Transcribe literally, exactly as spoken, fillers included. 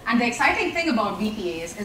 And the exciting thing about V P As is